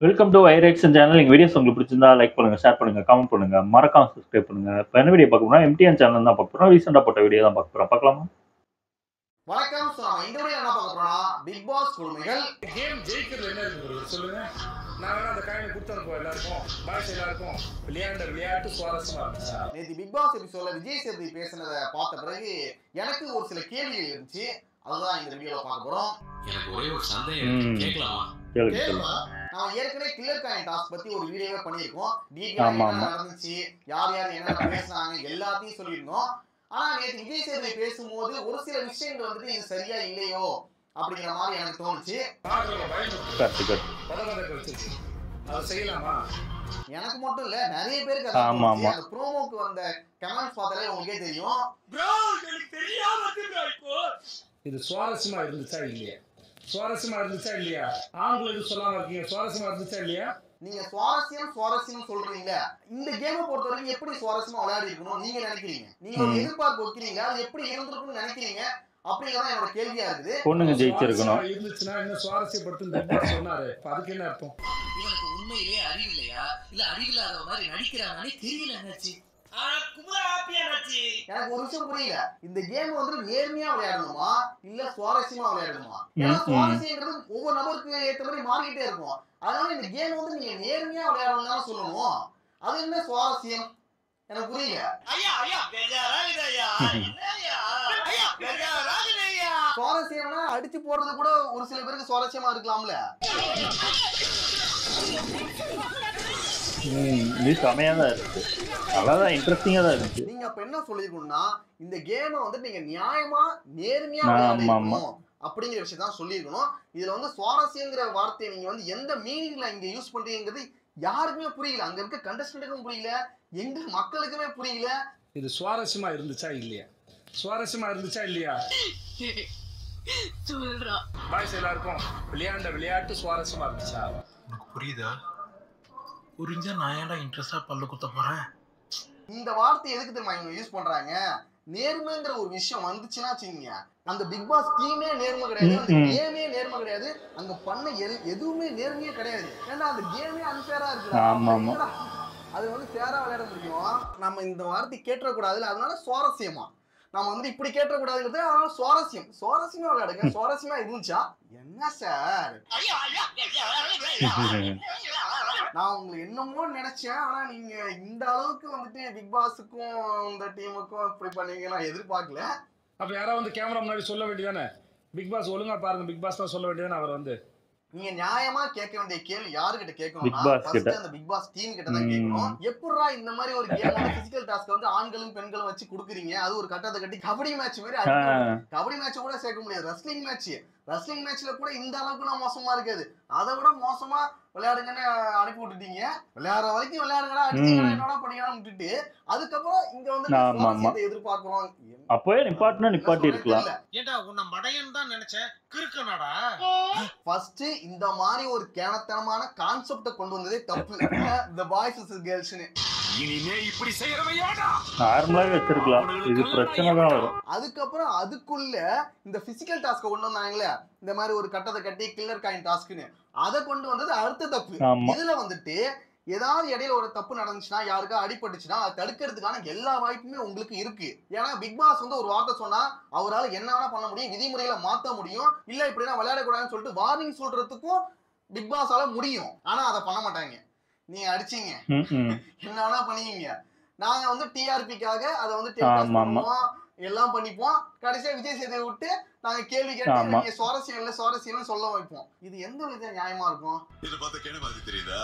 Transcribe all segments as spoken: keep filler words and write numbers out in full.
Welcome to ஐரெக்ஷன் channel. எங்கள் videos உங்களுக்கு பிடிச்சிருந்தா லைக் பண்ணுங்க, ஷேர் பண்ணுங்க, கமெண்ட் பண்ணுங்க, மறக்காம சப்ஸ்கிரைப் பண்ணுங்க. இப்போ என்ன வீடியோ பார்க்க போறோம்னா எம்டிஎன் சேனல் தான் பார்க்க போறோம். ரீசெண்டாக போட்ட வீடியோ தான் பார்க்க போறோம். பார்க்கலாமா? வணக்கம். சோ நம்ம இந்த வீடியோ என்ன பார்க்க போறோம்னா பிக் பாஸ் குழுமைகள் கேம் ஜெயிக்கிறது என்ன இருக்கு சொல்லுங்க. நான் வேணா அந்த காயினை கொடுத்தனுப்போம் எல்லாருக்கும், பாய்ஸ் எல்லாருக்கும். விளையாண்ட விளையாட்டு சுவாரஸ்யமா இருந்துச்சு. நேற்று பிக் பாஸ் எபிசோட்ல விஜய் சேதுபதி பேசினதை பார்த்த பிறகு எனக்கு ஒரு சில கேள்விகள் இருந்துச்சு. அதுதான் இந்த வீடியோல பார்க்க போறோம். எனக்கு ஒரே ஒரு சந்தேகம், கேட்கலாமா? கேளுங்க. நான் ஏற்கனவே கில்லர் காயின் டாஸ்க் பத்தி ஒரு வீடியோவே பண்ணியிருக்கோம். டீடைலா என்ன நடந்துச்சு, யார் யார் என்ன பேசுனாங்க எல்லாத்தையும் சொல்லியிருந்தோம். ஆனா நேற்று விஜய் சேதுபதி பேசும்போது ஒரு சில விஷயங்கள் வந்துட்டு இது சரியா இல்லையோ அப்படிங்கிற மாதிரி எனக்கு தோணுச்சு. எனக்கு மட்டும் இல்ல, நிறைய பேருக்கு அந்த ப்ரோமோக்கு வந்த கமெண்ட்ஸ் பார்த்தாலே உங்களுக்கே தெரியும். இது சுவாரஸ்யமா இருந்துச்சா இல்லையா? சுவாரஸ்யமா இருந்துச்சா இல்லையா? ஆண்களுக்கு சொல்லாம இருக்கீங்க, சுவாரஸ்யமா இருந்துச்சா இல்லையா? நீங்க சுவாரஸ்யம் சுவாரஸ்யம் சொல்றீங்க. இந்த கேமை பொறுத்த வரைக்கும் எப்படி சுவாரஸ்யமா விளையாடி இருக்கணும் நீங்க நினைக்கிறீங்க? நீங்க ஒரு எதிர்பார்ப்பு வைக்கிறீங்க, அது எப்படி இருந்திருக்கும்னு நினைக்கிறீங்க? அப்படிங்கறத என்னோட கேள்வியா இருக்குது. பொண்ணுங்க ஜெயிச்சிருக்கணும் இருந்துச்சுன்னா என்ன சுவாரஸ்யப்படுத்துன்னு சொன்னாரு. அதுக்கு என்ன அர்த்தம்? இவனுக்கு உண்மையிலேயே அறிவு இல்லையா, இல்ல அறிவில்லாத மாதிரி நடிக்கிறானே தெரியல. என்னாச்சு? எனக்கு ஒரு விஷயம் புரியல. இந்த கேம் வந்து நேர்மையா விளையாடணுமா இல்ல சுவாரஸ்யமா விளையாடணுமா? ஏன்னா சுவாரஸ்யங்கிறது ஒவ்வொரு நபருக்கு ஏற்ற மாதிரி மாறிக்கிட்டே இருக்கும். அதனால இந்த கேம் வந்து நீங்க நேர்மையா விளையாடணும் தான் சொல்லணும். அது என்ன சுவாரஸ்யம் எனக்கு புரியல. சுவாரஸ்யம்னா அடிச்சு போடுறது கூட ஒரு சில பேருக்கு சுவாரஸ்யமா இருக்கலாம்ல. இது செமையா தான் இருக்கு, நல்லாதான் இன்ட்ரெஸ்டிங்கா தான் இருக்கு. நீங்க அப்ப என்ன சொல்லிருக்கணும்னா இந்த கேமை வந்து நீங்க நியாயமா நேர்மையா விளையாடணும் அப்படிங்கிற விஷயம் தான் சொல்லியிருக்கணும். இதுல வந்து சுவாரஸ்யங்கிற வார்த்தையை நீங்க வந்து எந்த மீனிங்ல இங்க யூஸ் பண்றீங்கிறது யாருக்குமே புரியல. அங்க இருக்க கண்டஸ்டன்ட்டுக்கும் புரியல, எங்க மக்களுக்குமே புரியல. இது சுவாரஸ்யமா இருந்துச்சா இல்லையா? சுவாரஸ்யமா இருந்துச்சா இல்லையா? சொல்றா பாய்ஸ் எல்லாருக்கும் விளையாண்ட விளையாட்டு சுவாரஸ்யமா இருந்துச்சா? உனக்கு புரியுதா? புரிஞ்சா நான் ஏன்டா இன்ட்ரெஸ்டா பல்ல குத்த போறேன்? இந்த வார்த்தை எதுக்கு தெரியுமா இவங்க யூஸ் பண்றாங்க? நேர்மைங்கிற ஒரு விஷயம் வந்துச்சுன்னா வச்சுக்கீங்க, அந்த பிக் பாஸ் டீமே நேர்மை கிடையாது, அந்த கேமே நேர்மை கிடையாது, அங்க பண்ண எதுவுமே நேர்மையே கிடையாது. ஏன்னா அந்த கேமே அன்ஃபேரா இருக்கு. அது வந்து ஃபேரா விளையாட முடியும். நம்ம இந்த வார்த்தை கேட்டக்கூடாது, அதனால சுவாரஸ்யமா நம்ம வந்து இப்படி கேட்டக்கூடாதுங்கிறது. அதனால சுவாரஸ்யம் சுவாரஸ்யமா விளையாடுங்க. சுவாரஸ்யமா இருந்துச்சா என்ன சார்? நான் உங்களுக்கு என்னமோ நினைச்சேன். ஆனா நீங்க இந்த அளவுக்கு வந்துட்டு பிக் பாஸுக்கும் இந்த டீமுக்கும் இப்படி பண்ணீங்க நான் எதிர்பார்க்கல. அப்ப யாராவது வந்து கேமரா முன்னாடி சொல்ல வேண்டியதானே, பிக் பாஸ் ஒழுங்கா பாருங்க, பிக் பாஸ் தான் சொல்ல வேண்டியதானே. அவர் வந்து நீங்க நியாயமா கேட்க வேண்டிய கேள்வி யாருகிட்ட கேட்கணும்னா அந்த பிக் பாஸ் டீம் கிட்ட தான் கேட்கணும். எப்படா இந்த மாதிரி ஒரு கேம் பிசிக்கல் டாஸ்க் வந்து ஆண்களும் பெண்களும் வச்சு கொடுக்குறீங்க? அது ஒரு கட்டத்தை கட்டி கபடி மேட்ச் மாதிரி, கபடி மேட்ச் கூட சேர்க்க முடியாது, ரெஸ்லிங் மேட்ச். ரெஸ்லிங் மேட்ச்ல கூட இந்த அளவுக்கு மோசமா இருக்காது, அதை விட மோசமா விளையாடுங்கன்னு அனுப்பி விட்டுட்டீங்க. விளையாடுற வரைக்கும் விளையாடுங்கடா, அடிச்சுங்கடா, என்னடா பண்ணிக்கலாம் விட்டுட்டு அதுக்கப்புறம் இங்க வந்து எதிர்பார்க்கிறோம். அப்பவே நிப்பாட்டினா நிப்பாட்டி இருக்கலாம். ஏண்டா உன்னை மடையன் தான் நினைச்சேன், கிறுக்கனடா. ஃபர்ஸ்ட் இந்த மாதிரி ஒரு கேனத்தனமான கான்செப்ட கொண்டு வந்ததே தப்பு. இந்த பாய்ஸ் வர்சஸ் கேர்ள்ஸ்னு இனிமே இப்படி செய்யறவையாடா நார்மலாவே வச்சிருக்கலாம், இது பிரச்சனை தான் வரும். அதுக்கப்புறம் அதுக்குள்ள இந்த பிசிக்கல் டாஸ்க் கொண்டு வந்தாங்களே, இந்த மாதிரி ஒரு கட்டத்தை கட்டி கில்லர் காயின் டாஸ்க்னு, அதை கொண்டு வந்தது அடுத்த தப்பு. இதுல வந்துட்டு ஏதாவது இடையில ஒரு தப்பு நடந்துச்சுன்னா, யாருக்கா அடிபட்டுச்சுன்னா அதை தடுக்கிறதுக்கான எல்லா வாய்ப்புமே உங்களுக்கு இருக்கு. ஏன்னா பிக் பாஸ் வந்து ஒரு வார்த்தை சொன்னா அவரால் என்ன வேணா பண்ண முடியும், விதிமுறைகளை மாற்ற முடியும், இல்ல இப்படின்னா விளையாடக்கூடாதுன்னு சொல்லிட்டு வார்னிங் சொல்றதுக்கும் பிக் பாஸால முடியும். ஆனா அதை பண்ண மாட்டாங்க. நீங்க அடிச்சீங்க, என்ன வேணா பண்ணீங்க, நாங்க வந்து டிஆர்பிக்காக அதை வந்து எல்லாம் பண்ணிப்போம். கடைசியா விஜய் சேதுபதி விட்டு நாங்க கேள்வி கேட்டு சுவாரஸ்யம் இல்ல சுவாரஸ்யம் சொல்ல வைப்போம். இது எந்த வித நியாயமா இருக்கும்? இத பார்த்த கேன மாதிரி தெரியுதா?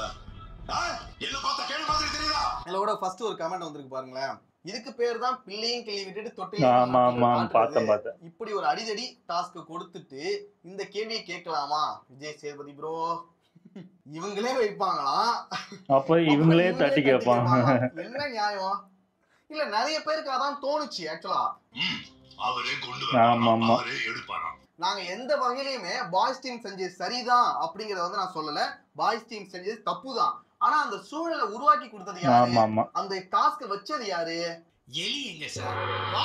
என்ன பார்த்த கேன மாதிரி தெரியுதா? இதோட ஃபர்ஸ்ட் ஒரு கமெண்ட் வந்திருக்கு பாருங்களேன். இதுக்கு பேர் தான் பிள்ளையும் கிள்ளி விட்டுட்டு தொட்டி. ஆமா ஆமா பார்த்தேன் பார்த்தேன். இப்படி ஒரு அடிதடி டாஸ்க் கொடுத்துட்டு இந்த கேள்வியை கேட்கலாமா விஜய் சேதுபதி ப்ரோ? இவங்களே வைப்பாங்களா? அப்ப இவங்களே தட்டி கேட்பாங்க. என்ன நியாயம்? இல்ல நிறைய பேருக்கு அதான் தோணுச்சு ஆக்சுவலா. அவரே கொண்டு வராம அவரே எடுப்பாராம். நாங்க எந்த வகையிலுமே பாய்ஸ் டீம் செஞ்சது சரிதான் அப்படிங்கறத வந்து நான் சொல்லல. பாய்ஸ் டீம் செஞ்சது தப்புதான். ஆனா அந்த சூழலை உருவாக்கி கொடுத்தது யாரு? அந்த டாஸ்க் வச்சது யாரு? எலி எங்க சார்?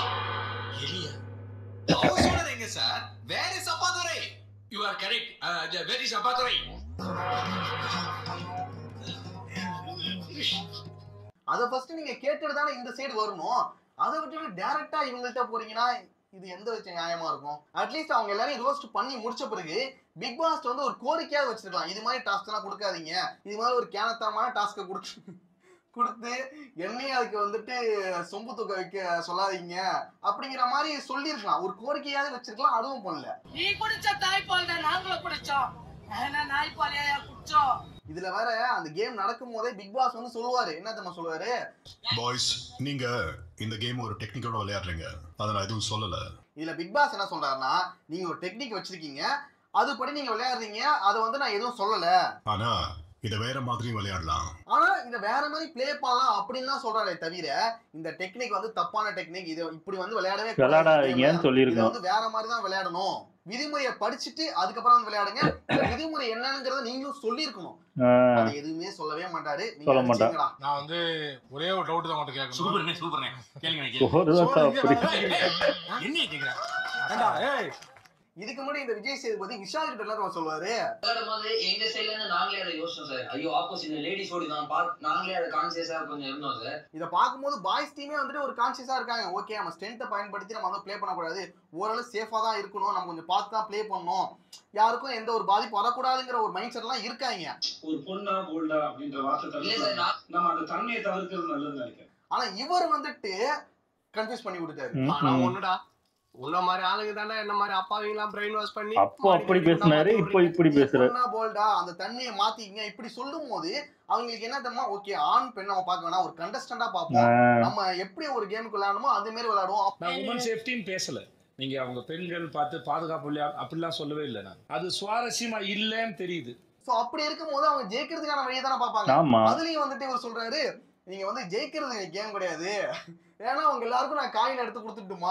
எலியா? அவசரம் எங்க sir? Where is Appadurai? You are correct. Where is Appadurai? அதை ஃபர்ஸ்ட் நீங்க கேட்டுட்டு தானே இந்த சைடு வரணும். அதை விட்டு டைரக்டா இவங்கள்ட்ட போறீங்கன்னா இது எந்த வச்சு நியாயமா இருக்கும்? அட்லீஸ்ட் அவங்க எல்லாரையும் ரோஸ்ட் பண்ணி முடிச்ச பிறகு பிக் பாஸ் வந்து ஒரு கோரிக்கையாவது வச்சிருக்கலாம். இது மாதிரி டாஸ்க் எல்லாம் கொடுக்காதீங்க, இது மாதிரி ஒரு கேனத்தனமான டாஸ்க்கை கொடுத்து கொடுத்து என்னையும் அதுக்கு வந்துட்டு சொம்பு தூக்க வைக்க சொல்லாதீங்க அப்படிங்கிற மாதிரி சொல்லியிருக்கலாம். ஒரு கோரிக்கையாவது வச்சிருக்கலாம். அதுவும் பண்ணல. நீ குடிச்ச தாய்ப்பால் தான் நாங்களும் குடிச்சோம். நாய்ப்பாலையா குடிச்சோம். இதுல வேற அந்த கேம் நடக்கும் போதே பிக் பாஸ் வந்து சொல்லுவாரு, என்ன தெரியுமா சொல்லுவாரு, பாய்ஸ் நீங்க இந்த கேம் ஒரு டெக்னிக்கோட விளையாடுறீங்க, அதை நான் எதுவும் சொல்லல. இதுல பிக் பாஸ் என்ன சொல்றாருன்னா, நீங்க ஒரு டெக்னிக் வச்சிருக்கீங்க, அதுபடி நீங்க விளையாடுறீங்க, அதை வந்து நான் எதுவும் சொல்லல, ஆனா இத வேற மாதிரி விளையாடலாம், ஆனா இத வேற மாதிரி பிளே பண்ணலாம் அப்படின்னு தான் சொல்றாரே தவிர இந்த டெக்னிக் வந்து தப்பான டெக்னிக், இது இப்படி வந்து விளையாடவே விளையாடாதீங்கன்னு சொல்லிருக்கோம். வந்து வேற மாதிரி தான் விளையாடணும், விதிமுறையை படிச்சுட்டு அதுக்கப்புறம் வந்து விளையாடுங்க, விதிமுறை என்னங்கிறத நீங்களும் சொல்லியிருக்கணும். அது எதுவுமே சொல்லவே மாட்டாரு. சொல்ல மாட்டாங்க. நான் வந்து ஒரே ஒரு டவுட் தான் உங்கள்கிட்ட கேட்கணும். சூப்பர்னே சூப்பர்னே கேளுங்க என்ன கேக்குறேன். இதுக்கு முன்னாடி இந்த விஜய் சேதுபதி விஷால் கிட்ட என்ன சொல்லுவாரு, போது எங்க சைடுல இருந்து நாங்களே அதை யோசிச்சோம் சார். ஐயோ ஆப்போசிட் லேடிஸ் ஓடி தான் நாங்களே அதை கான்சியஸா கொஞ்சம் இருந்தோம் சார். இதை பார்க்கும்போது பாய்ஸ் டீமே வந்துட்டு ஒரு கான்சியஸா இருக்காங்க. ஓகே நம்ம ஸ்ட்ரென்த்தை பயன்படுத்தி நம்ம வந்து ப்ளே பண்ணக்கூடாது, ஓரளவு சேஃபா தான் இருக்கணும், நம்ம கொஞ்சம் பார்த்து தான் ப்ளே பண்ணணும், யாருக்கும் எந்த ஒரு பாதிப்பு வரக்கூடாதுங்கிற ஒரு மைண்ட் செட் எல்லாம் இருக்காங்க. ஒரு பொண்ணா போல்டா அப்படின்ற வார்த்தை நம்ம அந்த தன்மையை தவிர்க்கிறது நல்லதுன்னு நினைக்கிறேன். ஆனா இவர் வந்துட்டு கன்ஃபியூஸ் பண்ணி விட்டுட்டாரு. ஆனா ஒண்ணுடா, உன்ன மாதிரி ஆளுங்க தானே என்ன மாதிரி அப்பாவிங்களாம் பிரெயின் வாஷ் பண்ணி அப்போ அப்படி பேசினாரு, இப்போ இப்படி பேசுறாரு. போல்டா அந்த தண்ணியை மாத்திங்க இப்படி சொல்லும் போது அவங்களுக்கு என்ன தெரியுமா, ஓகே ஆண் பெண் நம்ம பார்க்க வேணாம், ஒரு கண்டஸ்டண்டா பார்ப்போம், நம்ம எப்படி ஒரு கேமுக்கு விளையாடணுமோ அதே மாதிரி விளையாடுவோம். நான் உமன் சேஃப்டின்னு பேசல, நீங்க அவங்க பெண்கள் பார்த்து பாதுகாப்பு இல்லையா அப்படிலாம் சொல்லவே இல்லை. நான் அது சுவாரஸ்யமா இல்லைன்னு தெரியுது. சோ அப்படி இருக்கும் போது அவங்க ஜெயிக்கிறதுக்கான வழியை தானே பார்ப்பாங்க. அதுலயும் வந்துட்டு இவர் சொல்றாரு, நீங்க வந்து ஜெயிக்கிறது கேம் கிடையாது, ஏன்னா அவங்க எல்லாருக்கும் நான் காயின் எடுத்து கொடுத்துட்டுமா,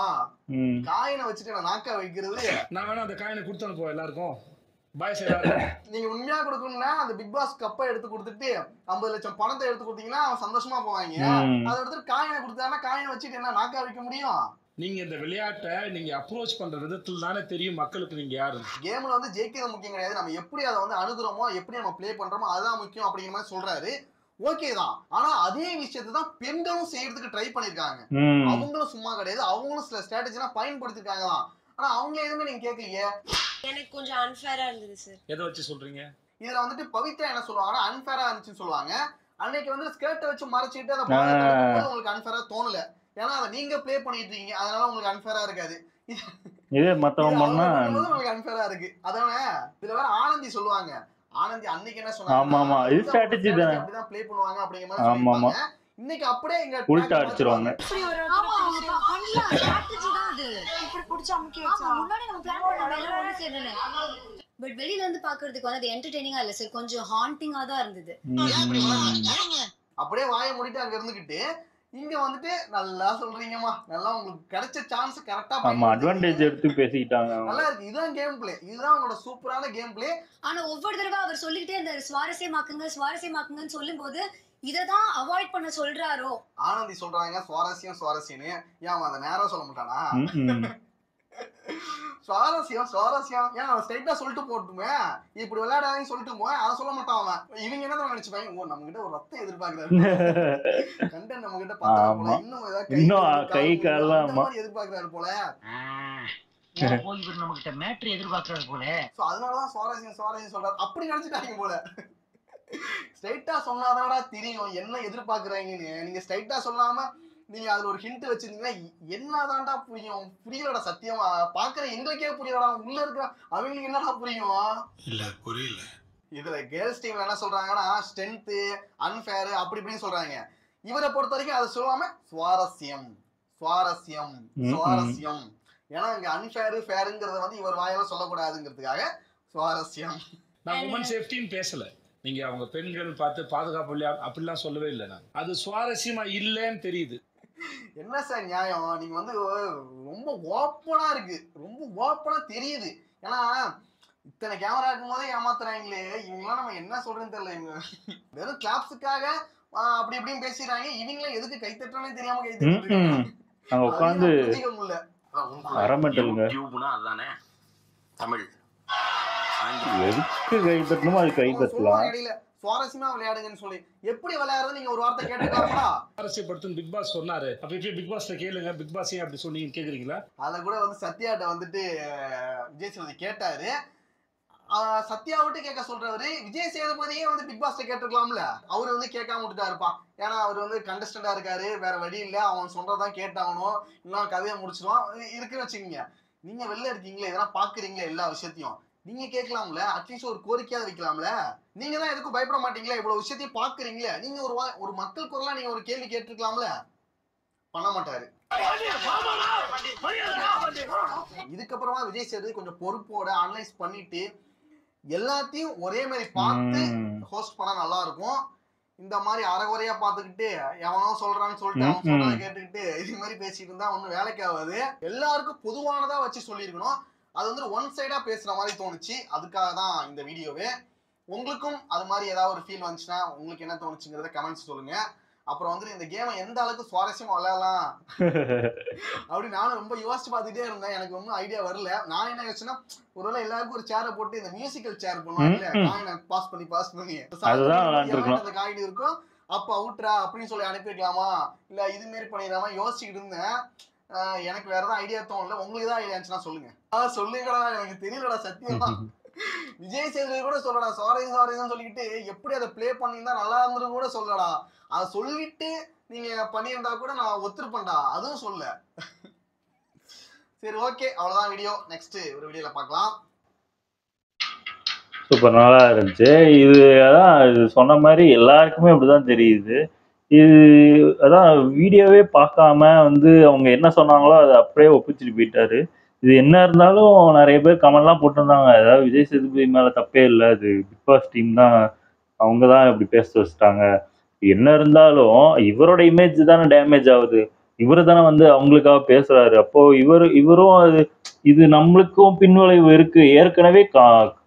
காயினை வச்சுட்டு நான் நாக்கா வைக்கிறது, நான் வேணா அந்த காயினை கொடுத்து அனுப்புவோம் எல்லாருக்கும். பாய்ஸ் எல்லாரும் நீங்க உண்மையா கொடுக்கணும்னா அந்த பிக் பாஸ் கப்பை எடுத்து கொடுத்துட்டு ஐம்பது லட்சம் பணத்தை எடுத்து கொடுத்தீங்கன்னா அவன் சந்தோஷமா போவாங்க. அதை எடுத்து காயினை கொடுத்தாங்கன்னா காயினை வச்சுட்டு என்ன நாக்கா வைக்க முடியும்? நீங்க இந்த விளையாட்டை நீங்க அப்ரோச் பண்ற விதத்துல தானே தெரியும் மக்களுக்கு நீங்க யாரு. கேம்ல வந்து ஜெயிக்கிறது முக்கியம் கிடையாது, நம்ம எப்படி அதை வந்து அணுகுறோமோ எப்படி நம்ம பிளே பண்றோமோ அதுதான் முக்கியம் அப்படிங்கிற மாதிரி சொல்றாரு. ஓகே தான், ஆனா அதே விஷயத்தை தான் பெண்களும் செய்யறதுக்கு ட்ரை பண்ணிருக்காங்க. அவங்களும் சும்மா கிடையாது, அவங்களும் சில ஸ்ட்ராட்டஜிலாம் பயன்படுத்திருக்காங்க தான். ஆனா அவங்க எதுவுமே நீங்க கேட்கலையே. எனக்கு கொஞ்சம் அன்ஃபேரா இருந்தது சார். எதை வச்சு சொல்றீங்க? இதுல வந்துட்டு பவித்ரா என்ன சொல்லுவாங்கன்னா அன்ஃபேரா இருந்துச்சுன்னு சொல்லுவாங்க. அன்னைக்கு வந்து ஸ்கர்ட்டை வச்சு மறைச்சிட்டு அதை உங்களுக்கு அன்ஃபேரா தோணல, ஏன்னா அதை நீங்க பிளே பண்ணிட்டு இருக்கீங்க, அதனால உங்களுக்கு அன்ஃபேரா இருக்காது. இதே மத்தவங்க பண்ணா உங்களுக்கு அன்ஃபேரா இருக்கு. அதானே இதுல வேற ஆனந்தி சொல்லுவாங்க, ஆனந்தி அன்னைக்கு என்ன சொன்னாங்க, ஆமா ஆமா இது ஸ்ட்ராட்டஜி தானே, அப்படிதான் ப்ளே பண்ணுவாங்க அப்படிங்கிற மாதிரி சொல்லிருக்காங்க. இன்னைக்கு அப்படியே இங்க உல்டா அடிச்சிருவாங்க. ஆமா பண்ணலாம், ஸ்ட்ராட்டஜி தான் அது. இப்படி புடிச்சு அமுக்கி வச்சா முன்னாடி நம்ம பிளான் பண்ணோம் எல்லாம் ஒண்ணு சேரல. பட் வெளியில இருந்து பாக்குறதுக்கு வந்து அது என்டர்டெய்னிங்கா இல்ல சார், கொஞ்சம் ஹாண்டிங்கா தான் இருந்தது. அப்படியே வாயை மூடிட்டு அங்க இருந்துகிட்டு இங்க வந்துட்டு நல்லா சொல்றீங்கம்மா, நல்லா உங்களுக்கு கிடைச்ச சான்ஸ் கரெக்டா ஆமா அட்வான்டேஜ் எடுத்து பேசிட்டாங்க. நல்லா இருக்கு, இதுதான் கேம் பிளே, இதுதான் உங்களோட சூப்பரான கேம் பிளே. ஆனா ஒவ்வொரு தடவை அவர் சொல்லிக்கிட்டே இந்த சுவாரஸ்யமாக்குங்க சுவாரஸ்யமாக்குங்கன்னு சொல்லும்போது இததான் அவாய்ட் பண்ண சொல்றாரோ. ஆனந்தி சொல்றாங்க சுவாரஸ்யம் சுவாரஸ்யம்னு, ஏன் அதை நேரம் சொல்ல மாட்டானா? சுவாரஸ்யம் சுவாரஸ்யம் ஏன் அவன் ஸ்ட்ரைட்டா சொல்லிட்டு போட்டுமே, இப்படி விளையாடாதீங்கன்னு சொல்லிட்டு போய் அதை சொல்ல மாட்டான் அவன். இவங்க என்ன நினைச்சுப்பாங்க, ஓ நம்ம கிட்ட ஒரு ரத்தம் எதிர்பார்க்கிறாரு, கண்டன் நம்ம கிட்ட பார்த்தா இன்னும் ஏதாவது கை கால்லாம் எதிர்பார்க்கிறாரு போல, நம்ம கிட்ட மேட்ரு எதிர்பார்க்கறது போல. சோ அதனாலதான் சுவாரஸ்யம் சுவாரஸ்யம் சொல்றாரு அப்படி நினைச்சுட்டாங்க போல. ஸ்ட்ரைட்டா சொன்னாதானடா தெரியும் என்ன எதிர்பார்க்கறாங்கன்னு. நீங்க ஸ்ட்ரைட்டா சொல்லாம நீங்க அதுல ஒரு ஹிண்ட் வச்சிருந்தீங்கன்னா என்னதான்டா புரியும்? புரியலடா, சத்தியமா பாக்குற எங்களுக்கே புரியலடா, உள்ள இருக்கிற அவங்களுக்கு என்னடா புரியும்? இல்ல புரியல. இதுல கேர்ள்ஸ் டீம்ல என்ன சொல்றாங்கன்னா ஸ்ட்ரென்த் அன்ஃபேர் அப்படி இப்படின்னு சொல்றாங்க. இவரை பொறுத்த வரைக்கும் அதை சொல்லாம சுவாரஸ்யம் சுவாரஸ்யம் சுவாரஸ்யம், ஏன்னா இங்க அன்ஃபேர் ஃபேருங்கிறத வந்து இவர் வாயால சொல்லக்கூடாதுங்கிறதுக்காக சுவாரஸ்யம். நான் உமன் சேஃப்டின்னு பேசல, நீங்க அவங்க பெண்கள் பார்த்து பாதுகாப்பு இல்லையா அப்படிலாம் சொல்லவே இல்லை. நான் அது சுவாரஸ்யமா இல்லைன்னு தெரியுது. என்ன சார் நியாயம்? நீங்க வந்து ரொம்ப ஓப்பனா இருக்கு, ரொம்ப ஓப்பனா தெரியுது. ஏன்னா இத்தனை கேமரா இருக்கும் போதே ஏமாத்துறாங்களே, இவங்களாம் நம்ம என்ன சொல்றேன்னு தெரியல. இவங்க வெறும் கிளாப்ஸுக்காக அப்படி இப்படின்னு பேசிடுறாங்க, இவங்களாம் எதுக்கு கை தட்டுறானே தெரியாம கை தட்டுறாங்க. உட்காந்து அதுதானே தமிழ் யாருக்கு கை தட்டணுமோ அது கை தட்டலாம். இடையில சுவாரஸ்யமா விளையாடுங்கன்னு சொல்லி எப்படி விளையாடுறது நீங்க ஒரு வார்த்தை கேட்டுக்கலாமா? சுவாரஸ்யப்படுத்தும் பிக் பாஸ் சொன்னாரு. அப்ப இப்ப பிக் பாஸ்ல கேளுங்க, பிக் பாஸ் ஏன் அப்படி சொன்னீங்கன்னு கேக்குறீங்களா? அத கூட வந்து சத்யாட்ட வந்துட்டு விஜய் சேதுபதி கேட்டாரு. சத்யா விட்டு கேட்க சொல்றவரு விஜய் சேதுபதியே வந்து பிக் பாஸ்ல கேட்டுக்கலாம்ல. அவரு வந்து கேட்காம விட்டுட்டா இருப்பான். ஏன்னா அவர் வந்து கண்டஸ்டண்டா இருக்காரு, வேற வழி இல்ல, அவன் சொல்றதான் கேட்டாகணும், இன்னும் கதையை முடிச்சிருவான் இருக்குன்னு வச்சுக்கீங்க. நீங்க வெளில இருக்கீங்களே, இதெல்லாம் பாக்குறீங்களே எல்லா விஷயத்தையும், நீங்க கேட்கலாம்ல, அட்லீஸ்ட் ஒரு கோரிக்கையாவது வைக்கலாம்ல. நீங்க தான் எதுக்கும் பயப்பட மாட்டீங்களா? இவ்வளவு விஷயத்தையும் பாக்குறீங்களே, நீங்க ஒரு ஒரு மக்கள் குரலா நீங்க ஒரு கேள்வி கேட்டுருக்கலாம்ல. பண்ண மாட்டாரு. இதுக்கப்புறமா விஜய் சேதுபதி கொஞ்சம் பொறுப்போட அனலைஸ் பண்ணிட்டு எல்லாத்தையும் ஒரே மாதிரி பார்த்து ஹோஸ்ட் பண்ணா நல்லா இருக்கும். இந்த மாதிரி அரைகுறையா பார்த்துக்கிட்டு எவனோ சொல்றான்னு சொல்லிட்டு அவன் சொல்றதை கேட்டுக்கிட்டு இது மாதிரி பேசிட்டு இருந்தா ஒன்னும் வேலைக்கு ஆகாது. எல்லாருக்கும் பொதுவானதா வச்சு சொல்லியிருக்கணும். அது வந்து ஒன் சைடா பேசுற மாதிரி தோணுச்சு. அதுக்காக தான் இந்த வீடியோவே. உங்களுக்கும் அது மாதிரி ஏதாவது ஒரு ஃபீல் வந்துச்சுன்னா உங்களுக்கு என்ன தோணுச்சுங்கிறத கமெண்ட்ஸ் சொல்லுங்க. அப்புறம் வந்து இந்த கேமை எந்த அளவுக்கு சுவாரஸ்யமா விளையாடலாம் அப்படி நானும் ரொம்ப யோசிச்சு பார்த்துட்டே இருந்தேன். எனக்கு ஒன்றும் ஐடியா வரல. நான் என்ன யோசிச்சேன்னா, ஒருவேளை எல்லாருக்கும் ஒரு சேரை போட்டு இந்த மியூசிக்கல் சேர் பண்ணுவாங்கல்ல, காயினை பாஸ் பண்ணி பாஸ் பண்ணி அந்த காயின் இருக்கும், அப்ப அவுட்ரா அப்படின்னு சொல்லி அனுப்பிக்கலாமா, இல்ல இது மாரி பண்ணிடலாமா யோசிச்சுக்கிட்டு இருந்தேன். எனக்கு வேற ஏதாவது ஐடியா தோணல. உங்களுக்கு ஏதாவது ஐடியா இருந்துச்சுன்னா சொல்லுங்க. சொல்லுங்கடா, எனக்கு தெரியலடா சத்தியமா. விஜய் சேதுபதி கூட சொல்லடா சாரி சாரின்னு சொல்லிக்கிட்டு எப்படி அதை பிளே பண்ணியிருந்தா நல்லா இருந்தது கூட சொல்லடா. அதை சொல்லிட்டு நீங்க பண்ணியிருந்தா கூட நான் ஒத்துருப்பேன்டா, அதுவும் சொல்ல. சரி ஓகே, அவ்வளவுதான் வீடியோ. நெக்ஸ்ட் ஒரு வீடியோல பார்க்கலாம். சூப்பர், நல்லா இருந்துச்சு. இது அதான் இது சொன்ன மாதிரி எல்லாருக்குமே அப்படிதான் தெரியுது. இது அதான் வீடியோவே பார்க்காம வந்து அவங்க என்ன சொன்னாங்களோ அதை அப்படியே ஒப்பிச்சுட்டு போயிட்டாரு. இது என்ன இருந்தாலும் நிறைய பேர் கமெண்ட்லாம் போட்டிருந்தாங்க, அதாவது விஜய் சேதுபதி மேலே தப்பே இல்லை, அது பிக் பாஸ் டீம் தான், அவங்க தான் இப்படி பேச வச்சுட்டாங்க. என்ன இருந்தாலும் இவரோட இமேஜ் தானே டேமேஜ் ஆகுது. இவரு தானே வந்து அவங்களுக்காக பேசுறாரு. அப்போ இவர் இவரும் அது இது நம்மளுக்கும் பின்விளைவு இருக்கு. ஏற்கனவே க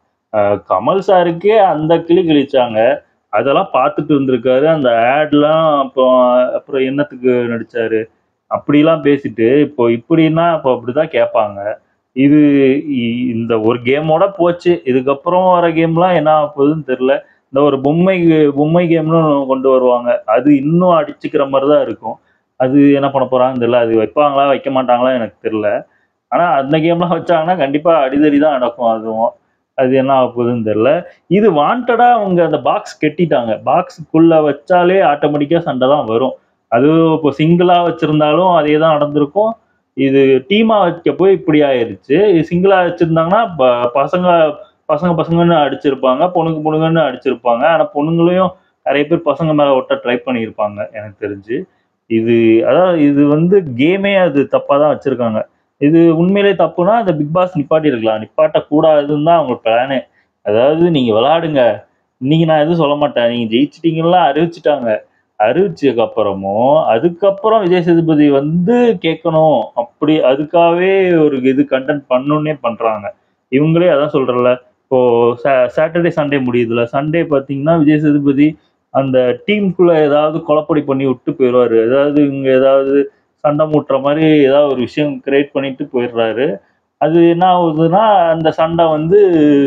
கமல் சாருக்கே அந்த கிளி கிழிச்சாங்க, அதெல்லாம் பார்த்துட்டு இருந்திருக்காரு. அந்த ஆட்லாம் அப்புறம் அப்புறம் என்னத்துக்கு நடிச்சாரு அப்படிலாம் பேசிட்டு இப்போ இப்படின்னா இப்போ அப்படிதான் கேட்பாங்க. இது இந்த ஒரு கேமோட போச்சு. இதுக்கப்புறம் வர கேம்லாம் என்ன ஆக போகுதுன்னு தெரியல. இந்த ஒரு பொம்மை பொம்மை கேம்னு கொண்டு வருவாங்க, அது இன்னும் அடிச்சுக்கிற மாதிரி தான் இருக்கும். அது என்ன பண்ண போறாங்கன்னு தெரியல. அது வைப்பாங்களா வைக்க மாட்டாங்களா எனக்கு தெரியல. ஆனால் அந்த கேம்லாம் வச்சாங்கன்னா கண்டிப்பாக அடிதடி தான் நடக்கும். அதுவும் அது என்ன ஆக போகுதுன்னு தெரியல. இது வாண்டடா அவங்க அந்த பாக்ஸ் கெட்டிட்டாங்க. பாக்ஸுக்குள்ள வச்சாலே ஆட்டோமேட்டிக்கா சண்டை தான் வரும். அது இப்போ சிங்கிளா வச்சிருந்தாலும் அதே தான் நடந்திருக்கும். இது டீமா வைக்க போய் இப்படி ஆயிடுச்சு. சிங்கிளா வச்சிருந்தாங்கன்னா பசங்க பசங்க பசங்கன்னு அடிச்சிருப்பாங்க, பொண்ணுங்க பொண்ணுங்கன்னு அடிச்சிருப்பாங்க. ஆனால் பொண்ணுங்களையும் நிறைய பேர் பசங்க மேலே ஒட்ட ட்ரை பண்ணியிருப்பாங்க எனக்கு தெரிஞ்சு. இது அதாவது இது வந்து கேமே அது தப்பாக தான் வச்சுருக்காங்க. இது உண்மையிலே தப்புனா அந்த பிக் பாஸ் நிப்பாட்டி இருக்கலாம். நிப்பாட்டக்கூடாதுன்னு தான் அவங்க பிளானே. அதாவது நீங்கள் விளையாடுங்க, இன்னைக்கு நான் எதுவும் சொல்ல மாட்டேன், நீங்கள் ஜெயிச்சிட்டிங்கலாம் அறிவிச்சிட்டாங்க. அறிவிச்சதுக்கு அப்புறமும் அதுக்கப்புறம் விஜய் சேதுபதி வந்து கேட்கணும், அப்படி அதுக்காகவே ஒரு இது கண்டென்ட் பண்ணணுன்னே பண்ணுறாங்க. இவங்களே அதான் சொல்கிறல, இப்போது சா சாட்டர்டே சண்டே முடியுதுல, சண்டே பார்த்தீங்கன்னா விஜய் சேதுபதி அந்த டீமுக்குள்ளே ஏதாவது கொலப்படி பண்ணி விட்டு போயிடுவார். ஏதாவது இங்கே ஏதாவது சண்டை மூட்டுற மாதிரி ஏதாவது ஒரு விஷயம் கிரியேட் பண்ணிட்டு போயிடுறாரு. அது என்ன ஆகுதுன்னா அந்த சண்டை வந்து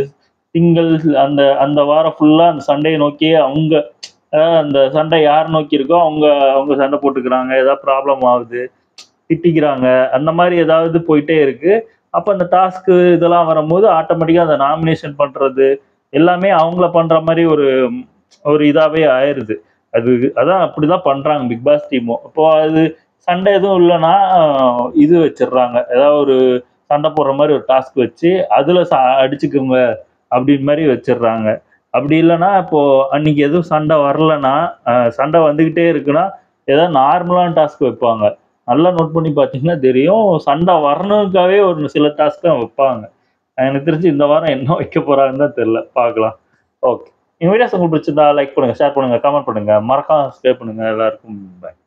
திங்கள் அந்த அந்த வாரம் ஃபுல்லாக அந்த சண்டையை நோக்கியே அவங்க அந்த சண்டை யார் நோக்கி இருக்கோ அவங்க அவங்க சண்டை போட்டுக்கிறாங்க, ஏதாவது ப்ராப்ளம் ஆகுது, திட்டிக்கிறாங்க, அந்த மாதிரி ஏதாவது போயிட்டே இருக்கு. அப்போ அந்த டாஸ்க்கு இதெல்லாம் வரும்போது ஆட்டோமேட்டிக்காக அந்த நாமினேஷன் பண்ணுறது எல்லாமே அவங்கள பண்ணுற மாதிரி ஒரு ஒரு இதாகவே ஆயிடுது. அது அதான் அப்படி தான் பண்ணுறாங்க பிக் பாஸ் டீமும். அப்போ அது சண்டை எதுவும் இல்லைன்னா இது வச்சிடுறாங்க, ஏதாவது ஒரு சண்டை போடுற மாதிரி ஒரு டாஸ்க் வச்சு அதில் ச அடிச்சுக்கோங்க அப்படின்னு மாதிரி வச்சிடுறாங்க. அப்படி இல்லைன்னா இப்போது அன்றைக்கி எதுவும் சண்டை வரலைன்னா, சண்டை வந்துக்கிட்டே இருக்குன்னா ஏதாவது நார்மலான டாஸ்க் வைப்பாங்க. நல்லா நோட் பண்ணி பார்த்தீங்கன்னா தெரியும், சண்டை வரணுக்காகவே ஒரு சில டாஸ்க் தான் வைப்பாங்க. எனக்கு தெரிஞ்சு இந்த வாரம் என்ன வைக்க போகிறாங்கன்னு தான் தெரில, பார்க்கலாம். ஓகே, இந்த வீடியோஸ் உங்களுக்கு பிடிச்சிருந்தா லைக் பண்ணுங்கள், ஷேர் பண்ணுங்கள், கமெண்ட் பண்ணுங்கள், மறக்காம சப்ஸ்கிரைப் பண்ணுங்கள். எல்லாருக்கும் பை.